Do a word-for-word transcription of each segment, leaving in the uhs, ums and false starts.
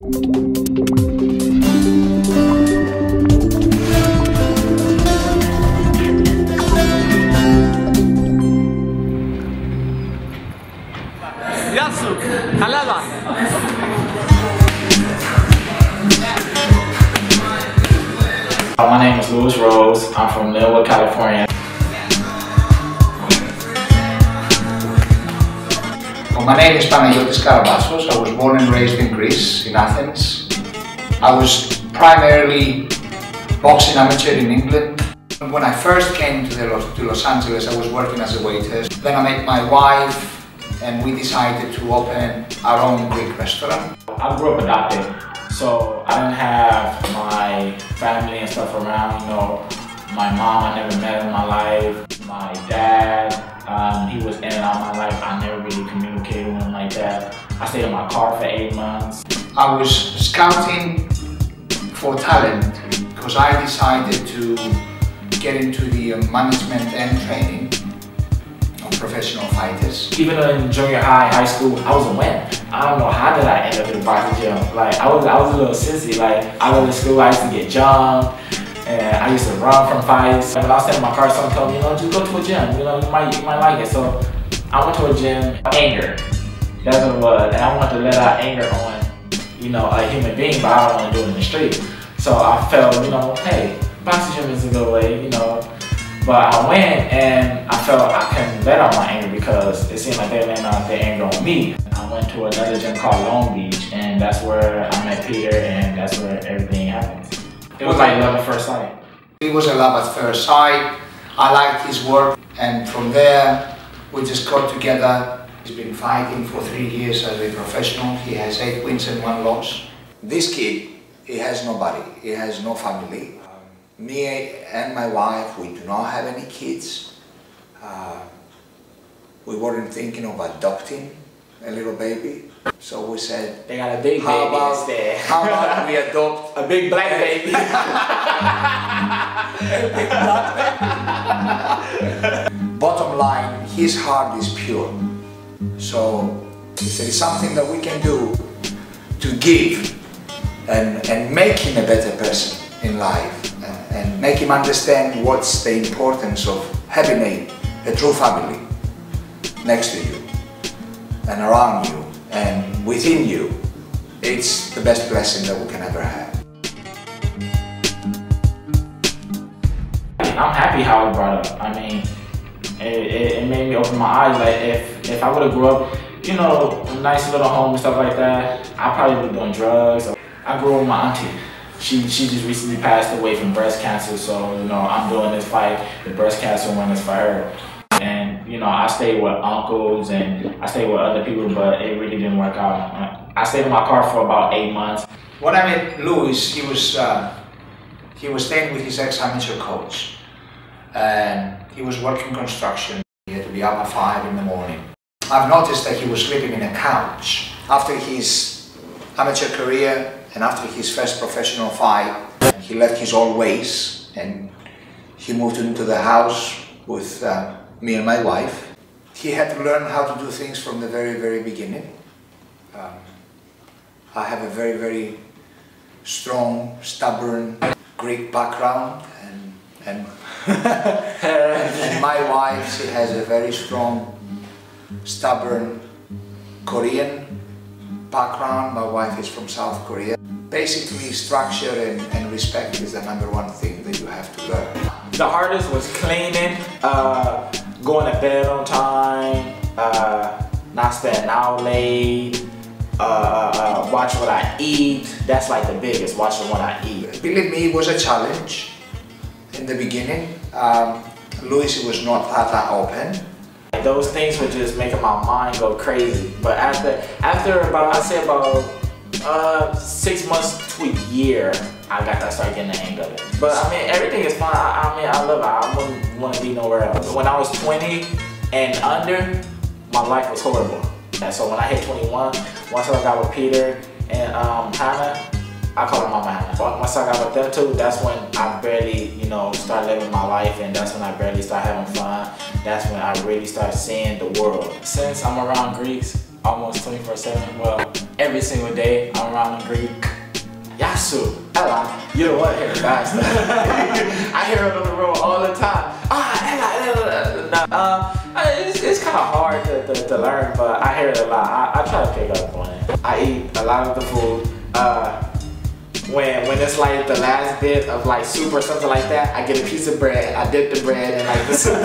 Yasu, Halala. My name is Louis Rose. I'm from Millwood, California. Well, my name is Panagiotis Karabassos. I was born and raised in Greece, in Athens. I was primarily boxing amateur in England. When I first came to, the Los, to Los Angeles, I was working as a waiter. Then I met my wife and we decided to open our own Greek restaurant. I grew up adopted, so I didn't have my family and stuff around. You know, my mom I never met in my life. My dad, um, he was in and out of my life. I never really communicated with him like that. I stayed in my car for eight months. I was scouting for talent because I decided to get into the management and training of professional fighters. Even in junior high, high school, I was a win. I don't know how did I end up in the boxing gym. Like I was, I was a little sissy. Like I went to school, I used to get jumped, and I used to run from fights. When I was sitting in my car, someone told me, you know, just go to a gym. You know, you might, you might like it. So I went to a gym. Anger, that's what it was, and I wanted to let out anger on, you know, a human being, but I don't want to do it in the street. So I felt, you know, hey, boxing gym is a good way, you know. But I went and I felt I couldn't let out my anger because it seemed like they let out their anger on me. I went to another gym called Long Beach, and that's where I met Peter, and that's where everything happened. It was like love at first sight. It was a love at first sight. I liked his work, and from there we just got together. He's been fighting for three years as a professional. He has eight wins and one loss. This kid, he has nobody. He has no family. Me and my wife, we do not have any kids. Uh, we weren't thinking of adopting a little baby, so we said, they got a big how baby about, instead. how about we adopt a big black baby? a big black baby. Bottom line, his heart is pure. So if there is something that we can do to give and, and make him a better person in life, and make him understand what's the importance of having a, a true family next to you and around you and within you, it's the best blessing that we can ever have. I'm happy how it brought up. I mean, it, it, it made me open my eyes. Like if, if I would have grew up, you know, a nice little home and stuff like that, I probably would be doing drugs. I grew up with my auntie. She, she just recently passed away from breast cancer, so, you know, I'm doing this fight, the breast cancer one is for her. And, you know, I stayed with uncles and I stayed with other people, but it really didn't work out. I stayed in my car for about eight months. When I met Louis, he was, uh, he was staying with his ex-amateur coach. And he was working construction. He had to be up at five in the morning. I've noticed that he was sleeping in a couch. After his amateur career, and after his first professional fight, he left his old ways and he moved into the house with uh, me and my wife. He had to learn how to do things from the very, very beginning. Um, I have a very, very strong, stubborn Greek background, and, and, and my wife, she has a very strong, stubborn Korean background. My wife is from South Korea. Basically, structure and, and respect is the number one thing that you have to learn. The hardest was cleaning, uh, going to bed on time, uh, not staying out late, uh, uh, watch what I eat. That's like the biggest, watching what I eat. Believe me, it was a challenge in the beginning. Um, Louis was not that, that open. Those things were just making my mind go crazy. But after, after about, I'd say about uh, six months to a year, I got to start getting the hang of it. But I mean, everything is fine. I, I mean, I love it. I wouldn't want to be nowhere else. When I was twenty and under, my life was horrible. And so when I hit twenty-one, once I got with Peter and um, Hannah, I call her Mama Hannah. Once I got with them two, that's when I barely, you know, started living my life, and that's when I barely started having fun. That's when I really started seeing the world. Since I'm around Greeks almost twenty-four seven, well, every single day. I'm around the Greek. Yasu, Ella, you don't want to hear the bad stuff. I hear it on the road all the time. Ah, Ella, Ella, Ella. Uh, it's it's kind of hard to, to, to learn, but I hear it a lot. I, I try to pick up on it. I eat a lot of the food. Uh, when when it's like the last bit of like soup or something like that, I get a piece of bread. I dip the bread in like the soup.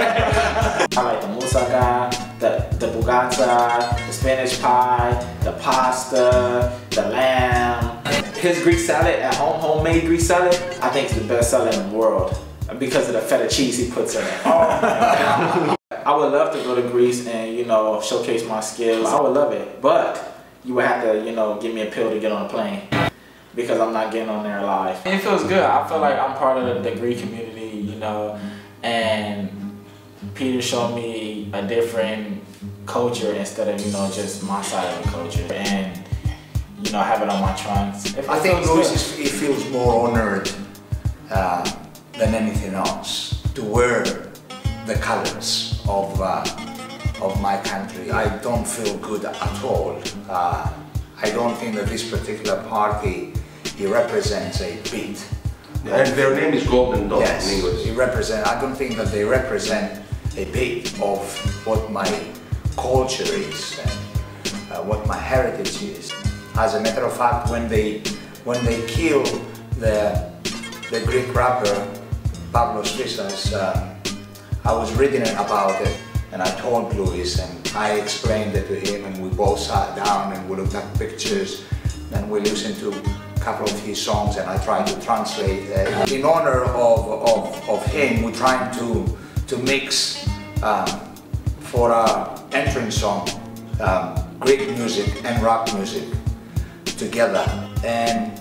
I like the moussaka, the the bugata, the Spanish pie, the pasta, the lamb. His Greek salad at home, homemade Greek salad, I think is the best salad in the world because of the feta cheese he puts in it. Oh my God. I would love to go to Greece and, you know, showcase my skills. I would love it, but you would have to, you know, give me a pill to get on a plane because I'm not getting on there live. It feels good. I feel like I'm part of the, the Greek community, you know, and Peter showed me a different culture instead of, you know, just my side of the culture. And you know, have it on my trunks. I think Luis is, he feels more honored uh, than anything else to wear the colors of uh, of my country. I don't feel good at all. Uh, I don't think that this particular party he represents a beat. Yeah, and their name is Golden Dog yes, in English. He represent. I don't think that they represent a bit of what my culture is and uh, what my heritage is. As a matter of fact, when they when they killed the the Greek rapper Pavlos Fyssas, uh, I was reading about it and I told Luis and I explained it to him and we both sat down and we looked at pictures and we listened to a couple of his songs and I tried to translate it. In honor of, of, of him, we're trying to, to mix um, for our entrance song um, Greek music and rock music together, and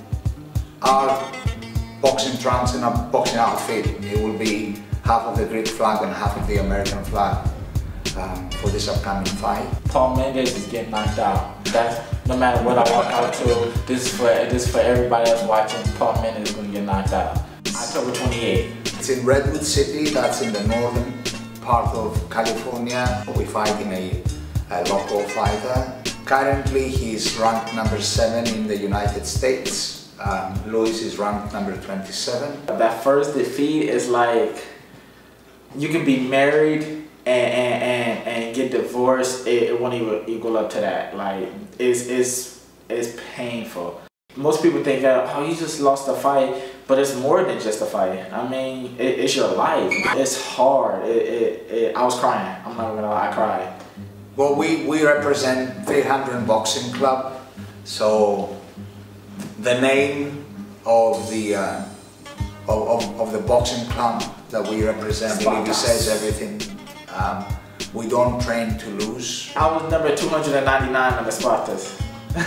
our boxing trunks and our boxing outfit, it will be half of the Greek flag and half of the American flag um, for this upcoming fight. Paul Mendes is getting knocked out. That's no matter what I walk out to. This is for this is for everybody that's watching. Paul Mendes is going to get knocked out. October twenty-eighth. It's in Redwood City. That's in the northern part of California. We fight in a, a local fighter. Currently, he's ranked number seven in the United States. Um, Luis is ranked number twenty-seven. That first defeat is like, you can be married and, and, and, and get divorced, it, it won't even equal up to that. Like, it's, it's, it's painful. Most people think, oh, you just lost a fight, but it's more than just a fight. I mean, it, it's your life. It's hard. It, it, it, I was crying. I'm not gonna lie, I cried. Well, we, we represent three hundred Boxing Club, so the name of the uh, of, of, of the boxing club that we represent really says everything. Um, we don't train to lose. I was number two hundred ninety-nine on the Spartas.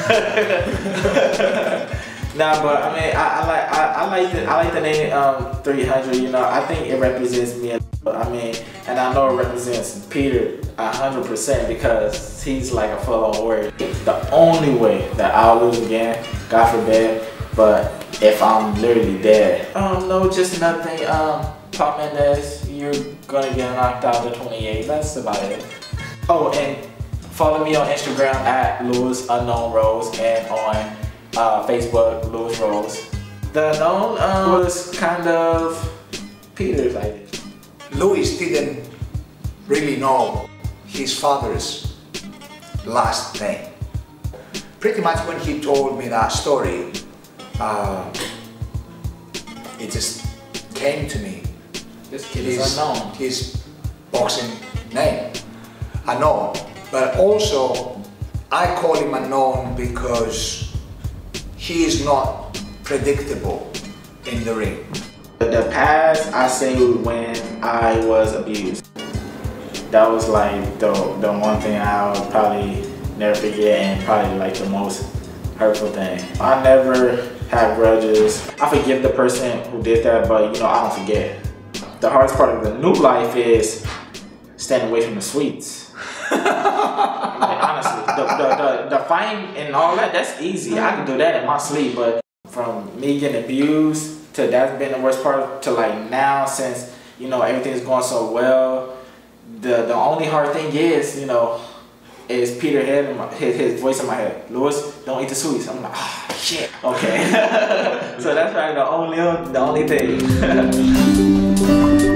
Nah, but I mean, I, I like I, I like the I like the name um, three hundred. You know, I think it represents me. I mean, and I know it represents Peter a hundred percent because he's like a full-on warrior. The only way that I'll lose again, God forbid, but if I'm literally dead, um, no, just nothing. Um, Paul Mendes, you're gonna get knocked out at twenty-eight. That's about it. Oh, and follow me on Instagram at Louis Unknown Rose and on uh, Facebook Louis Rose. The unknown um, was kind of Peter's idea. Luis didn't really know his father's last name. Pretty much when he told me that story, uh, it just came to me. This kid his, is unknown. His boxing name, unknown. But also, I call him unknown because he is not predictable in the ring. The past, I say when I was abused. That was like the, the one thing I'll probably never forget and probably like the most hurtful thing. I never have grudges. I forgive the person who did that, but you know, I don't forget. The hardest part of the new life is staying away from the sweets. Like, honestly, the, the, the, the fighting and all that, that's easy. I can do that in my sleep, but from me getting abused to that's been the worst part to like now, since you know everything's going so well, the the only hard thing is, you know, is Peter head in my, his, his voice in my head. Lewis, don't eat the sweets. I'm like, ah, oh, shit. Okay. So that's probably the only the only thing.